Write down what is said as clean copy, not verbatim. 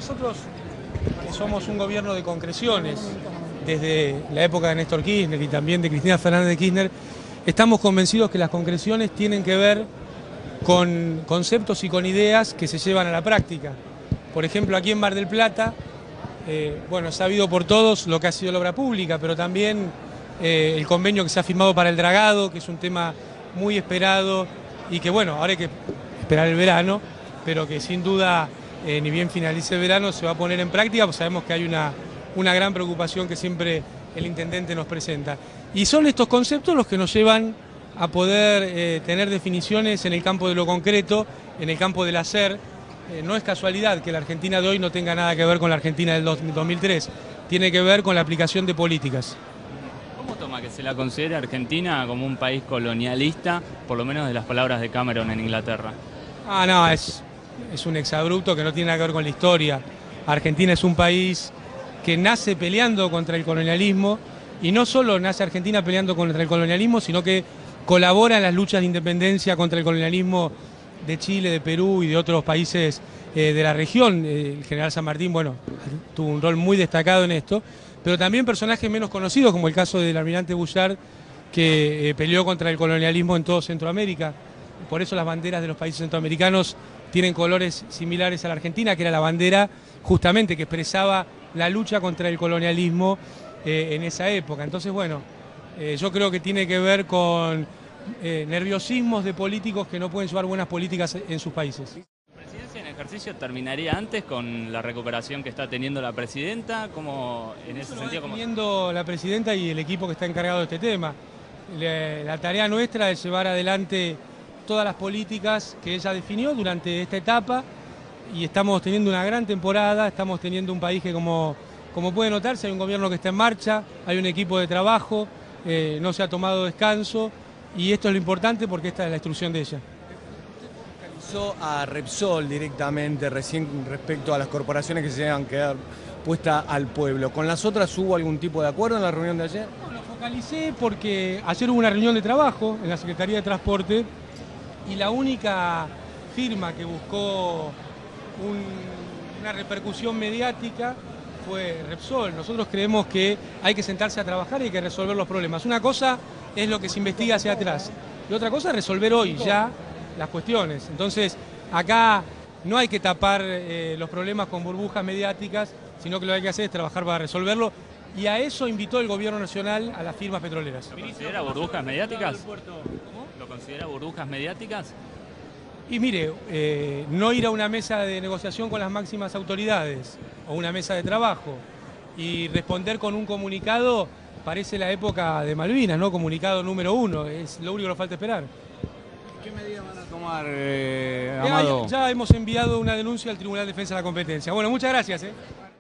nosotros somos un gobierno de concreciones. Desde la época de Néstor Kirchner y también de Cristina Fernández de Kirchner, estamos convencidos que las concreciones tienen que ver con conceptos y con ideas que se llevan a la práctica. Por ejemplo, aquí en Mar del Plata, bueno, es sabido por todos lo que ha sido la obra pública, pero también el convenio que se ha firmado para el dragado, que es un tema muy esperado y que, bueno, ahora hay que esperar el verano, pero que sin duda, ni bien finalice el verano, se va a poner en práctica, pues sabemos que hay una gran preocupación que siempre el intendente nos presenta. Y son estos conceptos los que nos llevan a poder tener definiciones en el campo de lo concreto, en el campo del hacer. No es casualidad que la Argentina de hoy no tenga nada que ver con la Argentina del 2003, tiene que ver con la aplicación de políticas. ¿Cómo toma que se la considere Argentina como un país colonialista, por lo menos de las palabras de Cameron en Inglaterra? No, es un exabrupto que no tiene nada que ver con la historia. Argentina es un país que nace peleando contra el colonialismo, y no solo nace Argentina peleando contra el colonialismo, sino que colabora en las luchas de independencia contra el colonialismo de Chile, de Perú y de otros países de la región. El general San Martín, bueno, tuvo un rol muy destacado en esto, pero también personajes menos conocidos, como el caso del almirante Bullard, que peleó contra el colonialismo en todo Centroamérica. Por eso las banderas de los países centroamericanos tienen colores similares a la Argentina, que era la bandera justamente que expresaba la lucha contra el colonialismo en esa época. Entonces, bueno, yo creo que tiene que ver con nerviosismos de políticos que no pueden llevar buenas políticas en sus países. ¿La presidencia en ejercicio terminaría antes con la recuperación que está teniendo la presidenta? ¿Cómo en ese sentido? Teniendo la presidenta y el equipo que está encargado de este tema. La tarea nuestra es llevar adelante todas las políticas que ella definió durante esta etapa, y estamos teniendo una gran temporada, estamos teniendo un país que, como puede notarse, hay un gobierno que está en marcha, hay un equipo de trabajo, no se ha tomado descanso, y esto es lo importante porque esta es la instrucción de ella. Focalizó a Repsol directamente recién respecto a las corporaciones que se deben quedar puestas al pueblo. ¿Con las otras hubo algún tipo de acuerdo en la reunión de ayer? No, lo focalicé porque ayer hubo una reunión de trabajo en la Secretaría de Transporte, y la única firma que buscó una repercusión mediática fue Repsol. Nosotros creemos que hay que sentarse a trabajar y hay que resolver los problemas. Una cosa es lo que se investiga hacia atrás, y otra cosa es resolver hoy ya las cuestiones. Entonces, acá no hay que tapar los problemas con burbujas mediáticas, sino que lo que hay que hacer es trabajar para resolverlo, y a eso invitó el gobierno nacional a las firmas petroleras. ¿Lo considera burbujas mediáticas? ¿Lo considera burbujas mediáticas? Y mire, no ir a una mesa de negociación con las máximas autoridades o una mesa de trabajo y responder con un comunicado parece la época de Malvinas, ¿no? Comunicado número 1, es lo único que nos falta esperar. ¿Qué medidas van a tomar, Amado? Ya hemos enviado una denuncia al Tribunal de Defensa de la Competencia. Bueno, muchas gracias.